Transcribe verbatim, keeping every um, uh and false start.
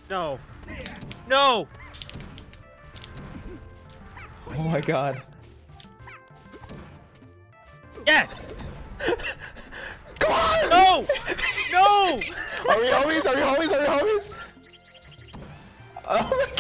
No. No. Oh my god. Yes. Come on! No. No. Are we homies? Are we homies? Are we homies? Oh my